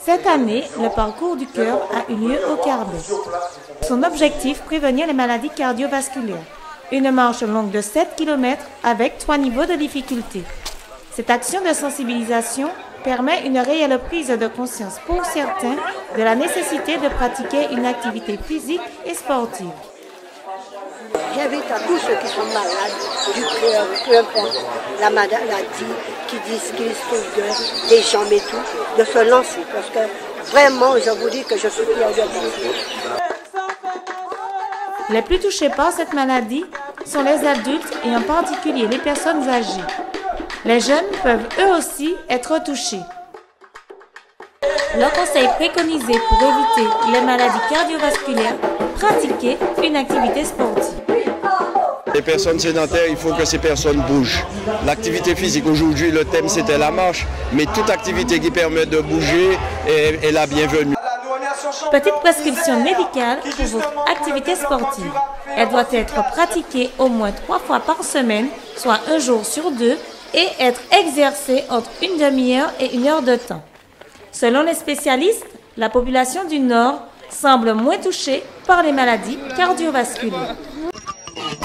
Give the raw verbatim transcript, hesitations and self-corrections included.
Cette année, le parcours du cœur a eu lieu au Carbet. Son objectif, prévenir les maladies cardiovasculaires. Une marche longue de sept kilomètres avec trois niveaux de difficulté. Cette action de sensibilisation permet une réelle prise de conscience pour certains de la nécessité de pratiquer une activité physique et sportive. J'invite à tous ceux qui sont malades du cœur, peu importe la maladie, qui disent qu'ils souffrent des jambes et tout, de se lancer. Parce que vraiment, je vous dis que je suis fière de vous. Les plus touchés par cette maladie sont les adultes et en particulier les personnes âgées. Les jeunes peuvent eux aussi être touchés. Le conseil préconisé pour éviter les maladies cardiovasculaires, pratiquer une activité sportive. Les personnes sédentaires, il faut que ces personnes bougent. L'activité physique, aujourd'hui, le thème c'était la marche, mais toute activité qui permet de bouger est, est la bienvenue. Petite prescription médicale pour votre activité sportive. Elle doit être pratiquée au moins trois fois par semaine, soit un jour sur deux, et être exercée entre une demi-heure et une heure de temps. Selon les spécialistes, la population du Nord semble moins touchée par les maladies cardiovasculaires.